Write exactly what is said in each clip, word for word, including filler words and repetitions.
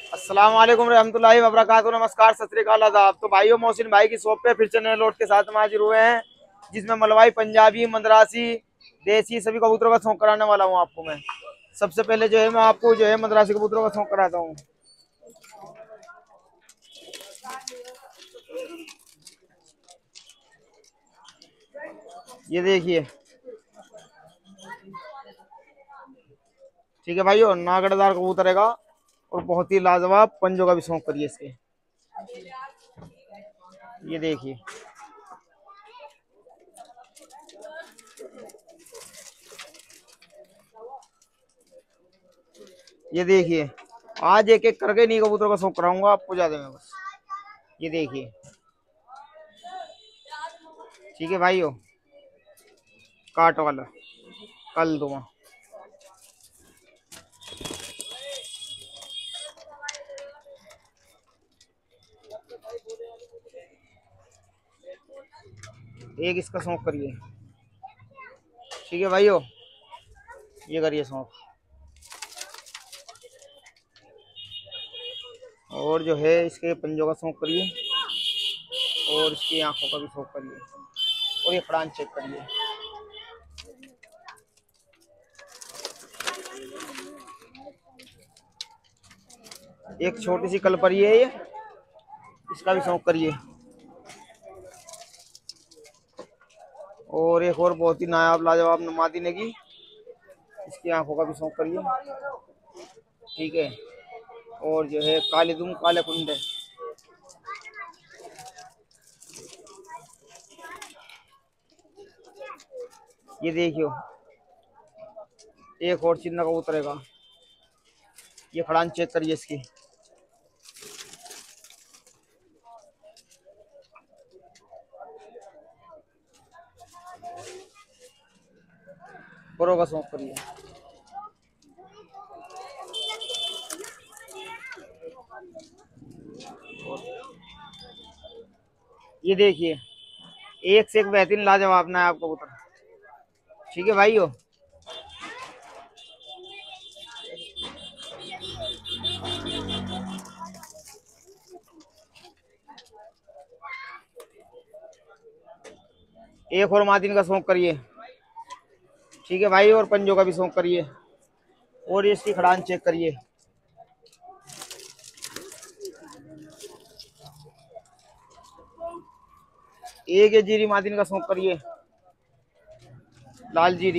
अस्सलाम वालेकुम रहमतुल्लाहि व बरकातहू। नमस्कार, सत श्री अकाल, आदाब। तो भाइयों, मोहसिन भाई की शॉप पे फिर से नए लोट के साथ हम हाजिर हुए हैं, जिसमें मलवाई, पंजाबी, मद्रासी, देसी सभी कबूतरों का शौक कराने वाला हूँ आपको मैं। सबसे पहले जो है मैं आपको जो है मद्रासी कबूतरों का शौक कराता हूँ। ये देखिए, ठीक है भाइयों, नागड़दार कबूतर है और बहुत ही लाजवाब। पंजों का भी शौक करिए इसके। ये देखिए, ये देखिए, आज एक एक करके नहीं कबूतरों का शौक कराऊंगा आपको ज्यादा में बस। ये देखिए, ठीक है भाइयों, काट वाला कल दूंगा। एक इसका शौक करिए, ठीक है भाइयों, ये करिए शौक। और जो है इसके पंजों का शौक करिए और इसकी आंखों का भी शौक करिए और ये फड़ान चेक करिए। एक छोटी सी कलपरी है ये, इसका भी शौक करिए। और एक और बहुत ही नायाब लाजवाब नमादी नेगी, इसकी आंखों का भी शौक करिए, ठीक है। और जो है काले दुम काले कुंडे, ये देखियो, एक और चिन्ना कबूतर का, ये फड़ान चेक करिए इसकी। बड़ों का शौक करिए। ये देखिए, एक से एक बेहतरीन लाजवाब ना है आप कबूतर, ठीक है भाइयों। एक और मादिन का शौक करिए, ठीक है भाई, और पंजों का भी शौक करिए। और ये इसकी खड़ान चेक करिए। एक ये जीरी मादिन का शौक करिए, लाल जीरी।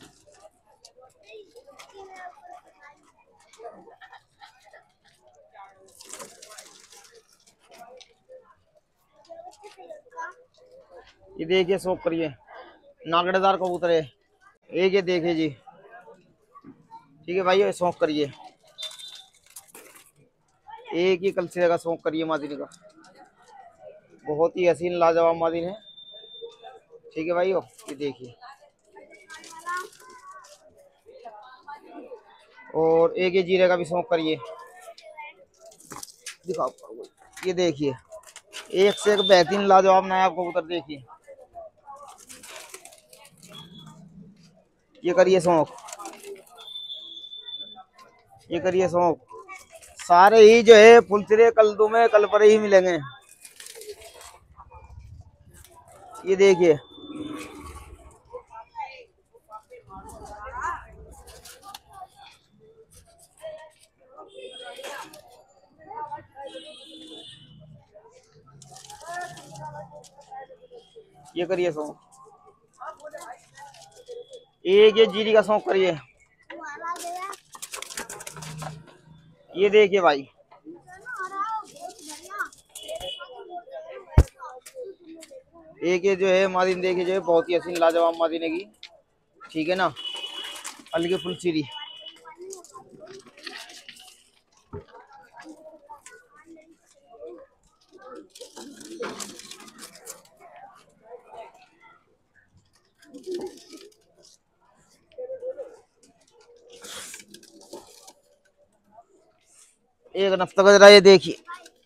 ये देखिए, शौक करिए, नागड़ेदार कबूतर है। एक ये देखिए जी, ठीक है भाई, ये शौक करिए। एक ही कलसिरे का शौक करिए मादिन का, बहुत ही हसीन लाजवाब मादिन है, ठीक है भाई। ये देखिए, और एक ये जीरे का भी शौक करिए, दिखाओ। ये देखिए, एक से एक बेहतरीन लाजवाब नायाब कबूतर, देखिए। ये करिए शौक, ये करिए शौक। सारे ही जो है फुलसिरे कलदू में कल पर ही मिलेंगे। ये देखिए, ये करिए शौक। एक ये जीरी का शौक करिए। ये देखिए भाई, एक ये जो है मादिन, देखिए जो है बहुत ही हसीन लाजवाब मादिन है की, ठीक है ना, हल्की फुलसिरी। एक नफ्ता गजरा, ये देखिए,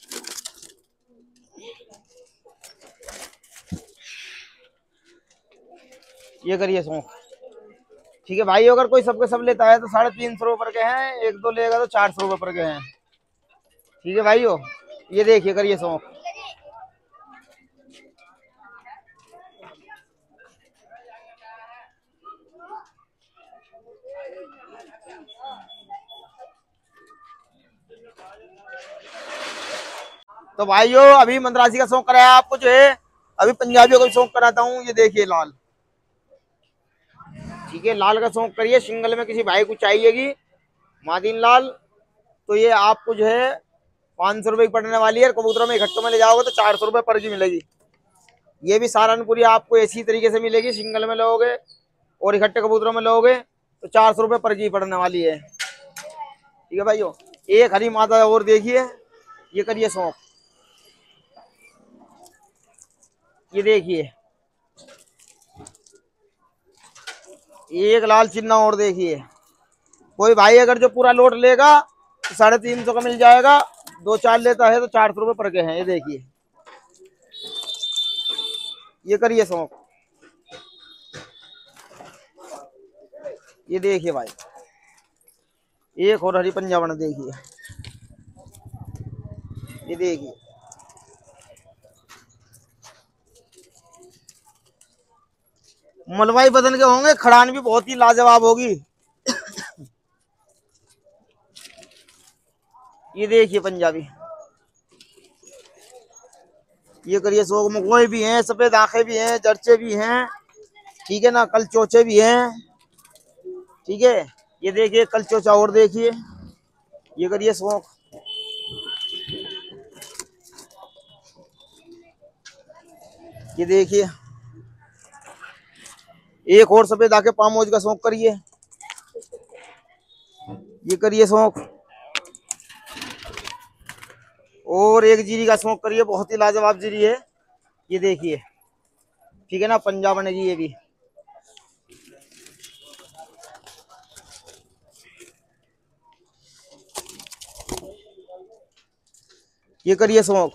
ये करिए शौक, ठीक है भाई। अगर कोई सबके सब लेता है तो साढ़े तीन सौ रुपये के हैं, एक दो लेगा तो चार सौ रुपये पर के हैं। ठीक है भाइयों, ये देखिए करिए शौक। तो भाइयों अभी मद्रासी का शौक कराया आपको, जो है अभी पंजाबियों का भी शौक कराता हूँ। ये देखिए लाल, ठीक है, लाल का शौक करिए। सिंगल में किसी भाई को चाहिएगी मादीन लाल, तो ये आपको जो है पाँच सौ रुपए की पड़ने वाली है। कबूतरों में इकट्ठों में ले जाओगे तो चार सौ रुपए पर की मिलेगी। ये भी सहारनपुरी आपको इसी तरीके से मिलेगी। सिंगल में लोगे और इकट्ठे कबूतरों में लोगे तो चार सौ रुपए पर की पड़ने वाली है। ठीक है भाइयों, एक हरी माता और देखिए, ये करिए शौक। ये देखिए एक लाल चिन्ना और देखिए। कोई भाई अगर जो पूरा लोट लेगा तो साढ़े तीन सौ का मिल जाएगा। दो चार लेता है तो चार सौ रुपये पर के हैं। ये देखिए, ये करिए शौक। ये देखिए भाई, एक और हरी पंजाबन देखिए। ये देखिए मलवाई बदन के होंगे, खड़ान भी बहुत ही लाजवाब होगी। ये देखिए पंजाबी, ये करिए शौक। मकोए भी हैं, सफेद आंखें भी हैं, जर्चे भी हैं, ठीक है ना, कल चोचे भी हैं। ठीक है, ये देखिए कल चोचा और देखिए। ये करिए शौक। ये देखिए एक और सफेद आके पामोज का शौक करिए। ये करिए शौक। और एक जीरी का शौक करिए, बहुत ही लाजवाब जीरी है। ये देखिए, ठीक है ना, पंजाब ने जी। ये भी ये करिए शौक।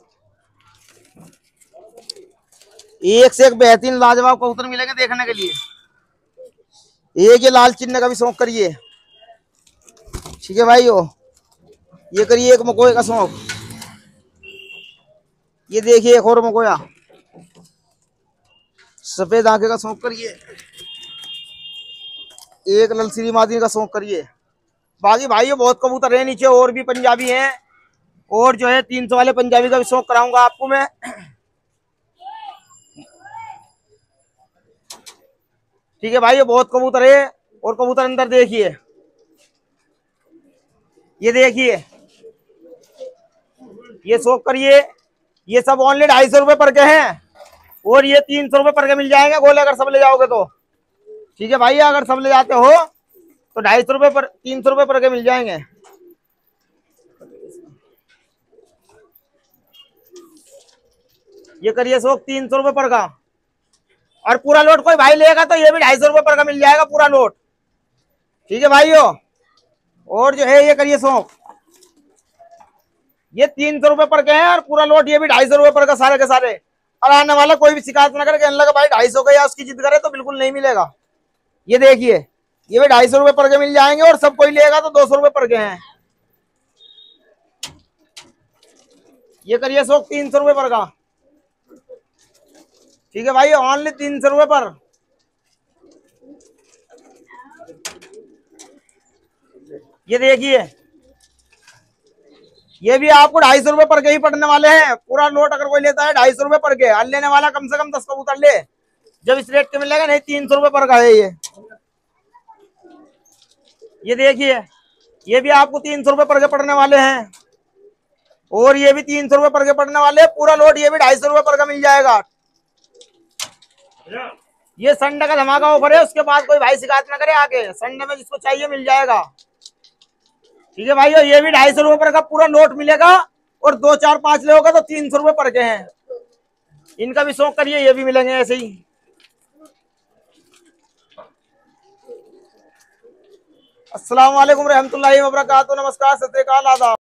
एक से एक बेहतरीन लाजवाब कबूतर मिलेंगे देखने के लिए। एक ये लाल चिन्ह का भी शौक करिए। ठीक है भाइयों, ये करिए एक मकोए का शौक। ये देखिए एक और मकोया, सफेद आंखें का शौक करिए। एक ललसीरी मादी का शौक करिए। बाकी भाइयों बहुत कबूतर है नीचे, और भी पंजाबी हैं, और जो है तीन सौ वाले पंजाबी का भी शौक कराऊंगा आपको मैं। ठीक है भाई, बहुत कबूतर है। और कबूतर अंदर देखिए, ये देखिए, ये शौक करिए। ये सब ओनली ढाई सौ रुपए पर के हैं, और ये तीन सौ रुपए पर के मिल जाएंगे गोले अगर सब ले जाओगे तो। ठीक है भाई, अगर सब ले जाते हो तो ढाई सौ रुपए पर, तीन सौ रुपए पर के मिल जाएंगे। ये करिए शौक तीन सौ रुपए पर का, और पूरा लोट कोई भाई लेगा तो ये भी ढाई सौ रुपए पर का मिल जाएगा पूरा लोट। ठीक है भाइयों, और जो है ये करिए शौक। ये तीन सौ रुपए पर के हैं और पूरा लोट ये भी ढाई सौ रुपए पर का सारे के सारे। और आने वाला कोई भी शिकायत ना करे कहने लगा भाई ढाई सौ का या उसकी जिद करे, तो बिल्कुल नहीं मिलेगा। ये देखिए, ये भी ढाई सौ रुपए पर के मिल जाएंगे, और सब कोई लेगा तो दो सौ रुपए पर के हैं। ये करिए शौक तीन सौ रुपए पर का। ठीक है भाई, ओनली तीन सौ रुपए पर। ये देखिए, ये भी आपको ढाई सौ रुपए पर के ही पड़ने वाले हैं। पूरा लोट अगर कोई लेता है ढाई सौ रुपए पर के, हल लेने वाला कम से कम दस कबूतर ले, जब इस रेट के मिलेगा। नहीं, तीन सौ रुपए पर का है ये। ये देखिए, ये भी आपको तीन सौ रुपए पर के पड़ने वाले हैं, और ये भी तीन सौ रुपए पर के पड़ने वाले हैं। पूरा लोट ये भी ढाई सौ रुपए पर का मिल जाएगा। ये संडे का धमाका ऑफर है, उसके बाद कोई भाई शिकायत ना करे आके। संडे में जिसको चाहिए मिल जाएगा। ठीक है भाइयों, ये भी ढाई सौ रुपए पर का पूरा नोट मिलेगा, और दो चार पांच लोगे तो तीन सौ रुपए पर के हैं। इनका भी शौक करिए, ये भी मिलेंगे ऐसे ही। अस्सलाम वालेकुम रहमतुल्लाहि व बरकातहू। नमस्कार, सत श्री अकाल, आदाब।